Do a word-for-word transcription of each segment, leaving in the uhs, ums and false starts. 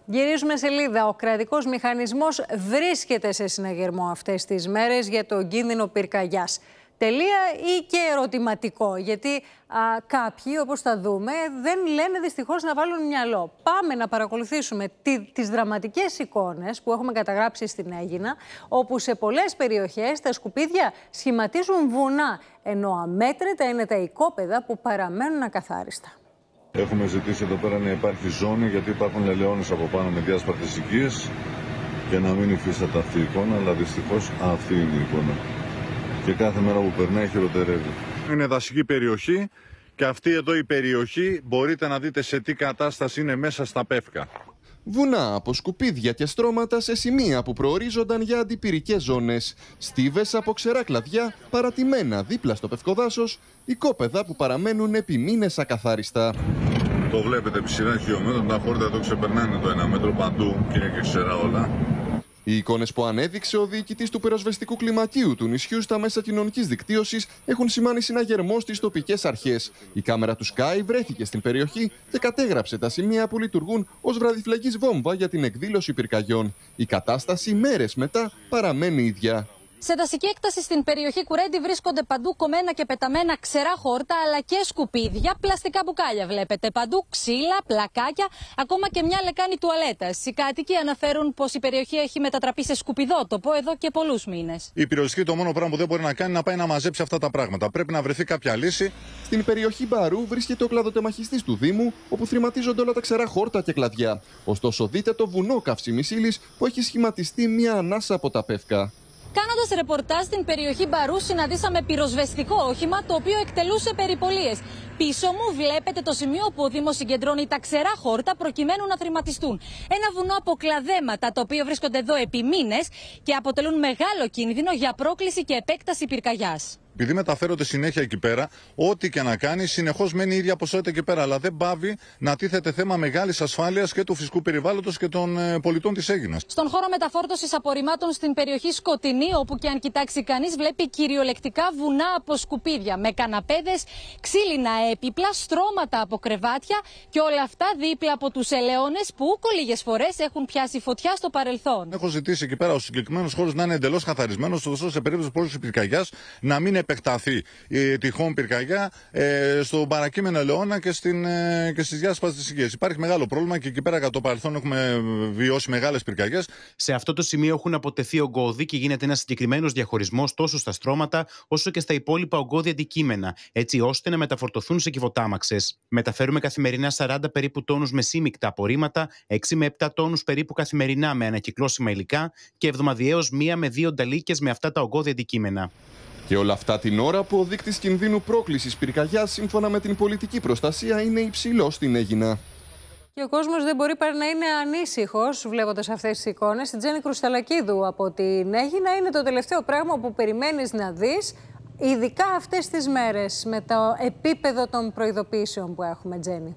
Γυρίζουμε σελίδα. Ο κρατικός μηχανισμός βρίσκεται σε συναγερμό αυτές τις μέρες για το κίνδυνο πυρκαγιάς. Τελεία ή και ερωτηματικό, γιατί α, κάποιοι, όπως θα δούμε, δεν λένε δυστυχώς να βάλουν μυαλό. Πάμε να παρακολουθήσουμε τι, τις δραματικές εικόνες που έχουμε καταγράψει στην Αίγινα, όπου σε πολλές περιοχές τα σκουπίδια σχηματίζουν βουνά, ενώ αμέτρητα είναι τα οικόπεδα που παραμένουν ακαθάριστα. Έχουμε ζητήσει εδώ πέρα να υπάρχει ζώνη, γιατί υπάρχουν ελαιώνες από πάνω με διάσπαρτες οικίες και να μην υφίσταται αυτή η εικόνα, αλλά δυστυχώς αυτή είναι η εικόνα. Και κάθε μέρα που περνάει χειροτερεύει. Είναι δασική περιοχή και αυτή εδώ η περιοχή μπορείτε να δείτε σε τι κατάσταση είναι μέσα στα πεύκα. Βουνά από σκουπίδια και στρώματα σε σημεία που προορίζονταν για αντιπυρικές ζώνες. Στίβες από ξερά κλαδιά, παρατημένα δίπλα στο πευκοδάσος, οικόπεδα που παραμένουν επί μήνες ακαθάριστα. Το βλέπετε επί σειρά χιλιόμετρων, τα χόρτα εδώ ξεπερνάνε το ένα μέτρο παντού και είναι και ξερά όλα. Οι εικόνες που ανέδειξε ο διοικητής του πυροσβεστικού κλιμακίου του νησιού στα μέσα κοινωνικής δικτύωσης έχουν σημάνει συναγερμό στις τοπικές αρχές. Η κάμερα του Sky βρέθηκε στην περιοχή και κατέγραψε τα σημεία που λειτουργούν ως βραδιφλεγής βόμβα για την εκδήλωση πυρκαγιών. Η κατάσταση μέρες μετά παραμένει ίδια. Σε δασική έκταση στην περιοχή Κουρέντι βρίσκονται παντού κομμένα και πεταμένα ξερά χόρτα, αλλά και σκουπίδια, πλαστικά μπουκάλια βλέπετε παντού, ξύλα, πλακάκια, ακόμα και μια λεκάνη τουαλέτας. Οι κάτοικοι αναφέρουν πως η περιοχή έχει μετατραπεί σε σκουπιδότοπο εδώ και πολλούς μήνες. Η πυροσβεστική το μόνο πράγμα που δεν μπορεί να κάνει είναι να πάει να μαζέψει αυτά τα πράγματα. Πρέπει να βρεθεί κάποια λύση. Στην περιοχή Μπαρού βρίσκεται ο κλαδοτεμαχιστής του Δήμου, όπου θρηματίζονται όλα τα ξερά χόρτα και κλαδιά. Ωστόσο, δείτε το βουνό καυσίμης ύλης που έχει σχηματιστεί μια ανάσα από τα πεύκα. Κάνοντας ρεπορτάζ στην περιοχή Μπαρού, συναντήσαμε πυροσβεστικό όχημα το οποίο εκτελούσε περιπολίες. Πίσω μου βλέπετε το σημείο που ο Δήμος συγκεντρώνει τα ξερά χόρτα προκειμένου να θρηματιστούν. Ένα βουνό από κλαδέματα, το οποίο βρίσκονται εδώ επί μήνες και αποτελούν μεγάλο κίνδυνο για πρόκληση και επέκταση πυρκαγιάς. Επειδή μεταφέρονται συνέχεια εκεί πέρα, ό,τι και να κάνει, συνεχώς μένει η ίδια ποσότητα εκεί πέρα. Αλλά δεν πάβει να τίθεται θέμα μεγάλης ασφάλειας και του φυσικού περιβάλλοντος και των ε, πολιτών της Αίγινας. Στον χώρο μεταφόρτωσης απορριμμάτων στην περιοχή Σκοτεινή, όπου και αν κοιτάξει κανείς, βλέπει κυριολεκτικά βουνά από σκουπίδια, με καναπέδες, ξύλινα έπιπλα, στρώματα από κρεβάτια και όλα αυτά δίπλα από τους ελαιώνες που ούκο λίγες φορές έχουν πιάσει φωτιά στο παρελθόν. Έχω ζητήσει εκεί πέρα ο συγκεκριμένος χώρος να είναι εντελώς καθαρισμένος, ωστόσο σε περίπτωση πρόκλησης πυρκαγιάς να μην επεκταθεί η τυχόν πυρκαγιά ε, στον παρακείμενο ελαιώνα και, στην, ε, και στις διάσπαστες οικίες. Υπάρχει μεγάλο πρόβλημα και εκεί πέρα κατά το παρελθόν έχουμε βιώσει μεγάλες πυρκαγιές. Σε αυτό το σημείο έχουν αποτεθεί ογκώδη και γίνεται ένας συγκεκριμένος διαχωρισμός τόσο στα στρώματα όσο και στα υπόλοιπα ογκώδη αντικείμενα, έτσι ώστε να μεταφορτωθούν σε κυβωτάμαξες. Μεταφέρουμε καθημερινά σαράντα περίπου τόνους με σύμμικτα απορρίμματα, έξι με επτά τόνους περίπου καθημερινά με ανακυκλώσιμα υλικά και εβδομαδιαίως μία με δύο νταλίκες με αυτά τα ογκώδη αντικείμενα. Και όλα αυτά την ώρα που ο δείκτης κινδύνου πρόκλησης πυρκαγιάς, σύμφωνα με την πολιτική προστασία, είναι υψηλός στην Αίγινα. Και ο κόσμος δεν μπορεί παρά να είναι ανήσυχος βλέποντας αυτές τις εικόνες. Η Τζέννη Κρουσταλακίδου από την Αίγινα είναι το τελευταίο πράγμα που περιμένεις να δεις, ειδικά αυτές τις μέρες με το επίπεδο των προειδοποιήσεων που έχουμε, Τζέννη.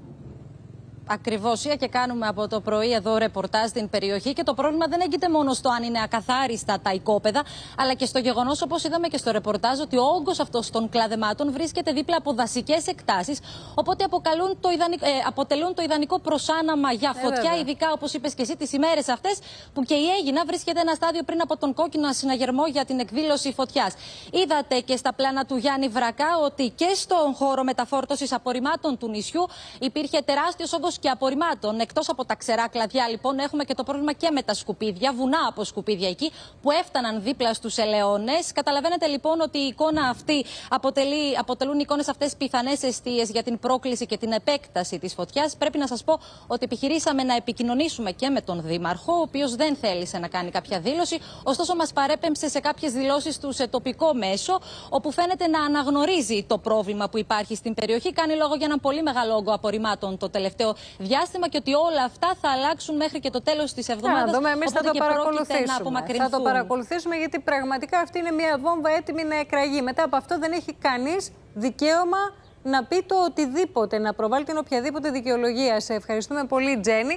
Ακριβώς, και κάνουμε από το πρωί εδώ ρεπορτάζ στην περιοχή και το πρόβλημα δεν έγκυται μόνο στο αν είναι ακαθάριστα τα οικόπεδα, αλλά και στο γεγονός, όπως είδαμε και στο ρεπορτάζ, ότι ο όγκος αυτός των κλαδεμάτων βρίσκεται δίπλα από δασικές εκτάσεις, οπότε αποκαλούν το ιδανικό, ε, αποτελούν το ιδανικό προσάναμα για φωτιά, ε, ειδικά όπως είπες και εσύ τις ημέρες αυτές που και η Αίγινα βρίσκεται ένα στάδιο πριν από τον κόκκινο συναγερμό για την εκδήλωση φωτιάς. Είδατε και στα πλάνα του Γιάννη Βρακά ότι και στον χώρο μεταφόρτωσης απορριμμάτων του νησιού υπήρχε τεράστιος όγκος και απορριμμάτων. Εκτός από τα ξερά κλαδιά, λοιπόν, έχουμε και το πρόβλημα και με τα σκουπίδια, βουνά από σκουπίδια εκεί που έφταναν δίπλα στους ελαιώνες. Καταλαβαίνετε λοιπόν ότι η εικόνα αυτή αποτελεί, αποτελούν οι εικόνες αυτές πιθανές αιστείες για την πρόκληση και την επέκταση της φωτιάς. Πρέπει να σας πω ότι επιχειρήσαμε να επικοινωνήσουμε και με τον Δήμαρχο, ο οποίος δεν θέλησε να κάνει κάποια δήλωση, ωστόσο μας παρέπεμψε σε κάποιες δηλώσεις του σε τοπικό μέσο, όπου φαίνεται να αναγνωρίζει το πρόβλημα που υπάρχει στην περιοχή. Κάνει λόγο για έναν πολύ μεγάλο όγκο απορριμμάτων το τελευταίο διάστημα και ότι όλα αυτά θα αλλάξουν μέχρι και το τέλος της εβδομάδας. Εμείς θα το παρακολουθήσουμε. Θα το παρακολουθήσουμε, γιατί πραγματικά αυτή είναι μια βόμβα έτοιμη να εκραγεί. Μετά από αυτό δεν έχει κανείς δικαίωμα να πει το οτιδήποτε, να προβάλλει την οποιαδήποτε δικαιολογία. Σε ευχαριστούμε πολύ, Τζέννη.